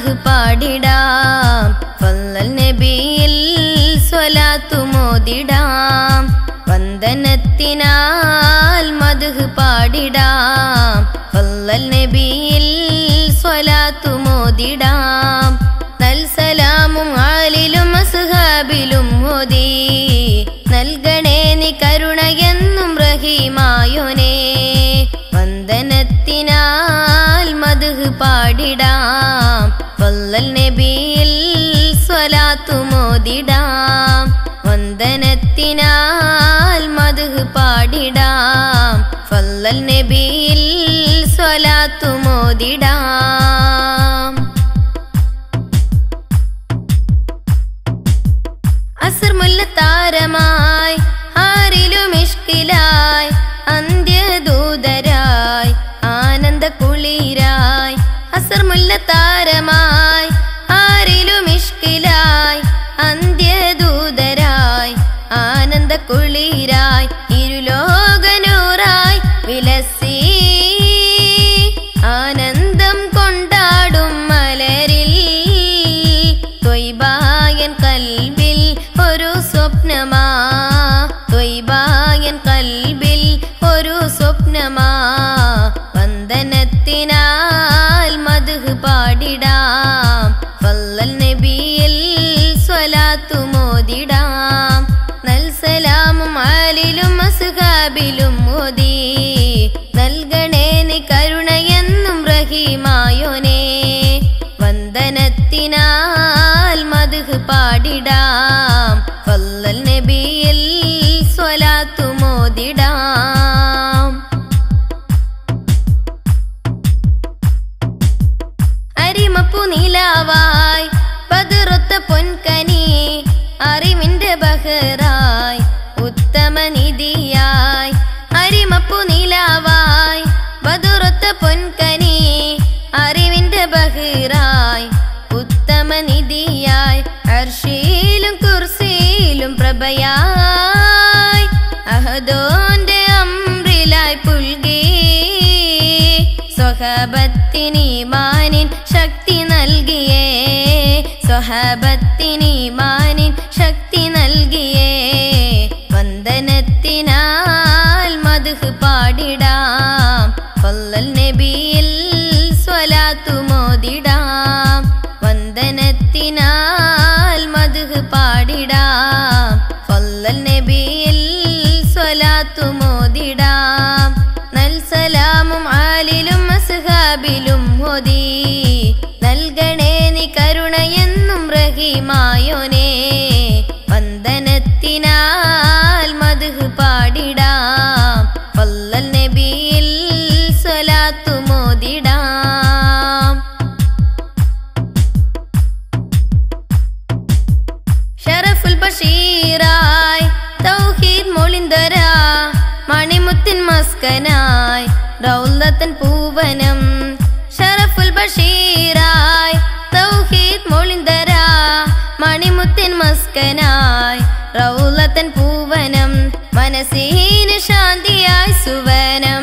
മദ്ഹ് പാടിടാം ഫല്ലൽ നബിയിൽ സ്വലാത്തു മോദിടാം വന്ദനത്തിനാൽ മദ്ഹ് പാടിടാം ഫല്ലൽ നബിയിൽ സ്വലാത്തു മോദിടാം നൽസലാമും ആലിലും അസ്ഹാബിലും ഓതി നൽകണേ നീ കരുണയെന്നും റഹീമായോനേ വന്ദനത്തിനാൽ മദ്ഹ് പാടിടാം ഫല്ലൽ നബിയിൽ സ്വലാത്തു മോദിടാം വന്ദനത്തിനാൽ മദ്ഹ് പാടിടാം ഫല്ലൽ നബിയിൽ സ്വലാത്തു മോദിടാം അസർ മുല്ലത്താരമായി ആരിലും ഇഷ്കിലായി അന്ത്യദൂതരായി ആനന്ദ കുളിരായി അസർ മുല്ലത്താരമായി ആരിലും ഇഷ്കിലായി അന്ത്യദൂതരായി ആനന്ദ കുളിരായി ഇരുലോകനൂറായി വിലസി ആനന്ദം കൊണ്ടാടും മലരിൽ ത്വയ്ബായൻ കൽബിൽ ഒരു സ്വപ്നമാ ത്വയ്ബായൻ കൽബിൽ ഒരു സ്വപ്നമാ വന്ദനത്തിനാൽ മദ്ഹ് പാടിടാം ഫല്ലൽ നബിയിൽ സ്വലാത്തു മോദിടാം നൽസലാമും ആലിലും അസ്ഹാബിലും ഓതി നൽകണേ നീ കരുണയെന്നും റഹീമായോനേ വന്ദനത്തിനാൽ മദ്ഹ് പാടിടാം ഫല്ലൽ നബിയിൽ സ്വലാത്തു മോദിടാം അരിമപ്പു നിലാവായി പതിറൊത്ത പൊൻകനി അറിവിന്റെ ബഹറായി ഉത്തമ നിധിയായി അരിമപ്പു നിലാവായി പതിറൊത്ത പൊൻകനി അറിവിന്റെ ബഹറായി ഉത്തമ നിധിയായി അർശിയിലും കുർസിയിലും പ്രഭയായി അഹദോന്റെ അംറിലായി പുൽകി സ്വഹാബത്തിനീമാനിൻ ശക്തി നൽകിയേ സ്വഹാബത്തിനീമാനിൻ ശക്തി നൽകിയേ വന്ദനത്തിനാൽ മദ്ഹ് പാടിടാം ഫല്ലൽ നബിയിൽ സ്വലാത്തു മോദിടാം വന്ദനത്തിനാൽ മദ്ഹ് പാടിടാം ഫല്ലൽ നബിയിൽ സ്വലാത്തു മോദിടാം നൽസലാമും ആലിലും അസ്ഹാബിലും ഓതി നൽകണേ നീ കരുണയെന്നും റഹീമായോനേ വന്ദനത്തിനാൽ മദ്ഹ് പാടിടാം ഫല്ലൽ നബിയിൽ സ്വലാത്തു മോദിടാം ഷറഫുൽ ബഷീറായി തൗഹീദ് മൊളിന്തരാ മണിമുത്തിൻ മസ്കനായി റൗളത്തൻ പൂവനം ഷറഫുൽ ബഷീറായി തൗഹീദ് മൊളിന്തരാ മണിമുത്തിൻ മസ്കനായി റൗളത്തൻ പൂവനം മനസ്സിന് ശാന്തിയായി സുവനം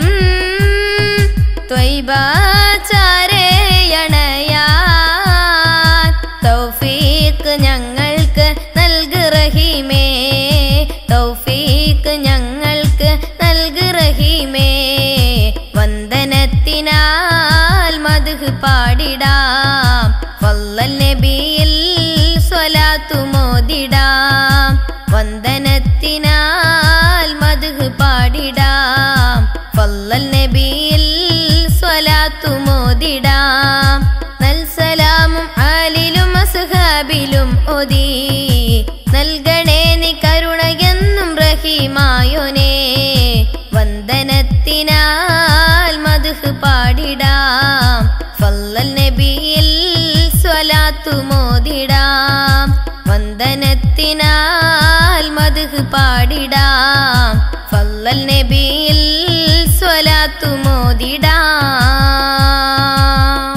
ത്വയ്ബാചാരയണയാൻ തൗഫീഖ് ഞങ്ങൾക്ക് നൽക് റഹീമേ തൗഫീഖ് ഞങ്ങൾക്ക് നൽക് റഹീമേ വന്ദനത്തിനാൽ മദ്ഹ് പാടിടാം ഫല്ലൽ നബിയിൽ സ്വലാത്തു മോദിടാം വന്ദനത്തിനാൽ മദ്ഹ് പാടിടാം ഫല്ലൽ നബിയിൽ സ്വലാത്തു മോദിടാം നൽസലാമും ആലിലും അസ്ഹാബിലും ഓതി നൽകണേ നീ കരുണയെന്നും റഹീമായോനേ വന്ദനത്തിനാൽ മദ്ഹ് പാടിടാം ഫല്ലൽ നബിയിൽ സ്വലാത്തു മോദിടാം വന്ദനത്തിനാൽ മദ്ഹ് പാടിടാം ഫല്ലൽ നബിയിൽ സ്വലാത്തു മോദിടാം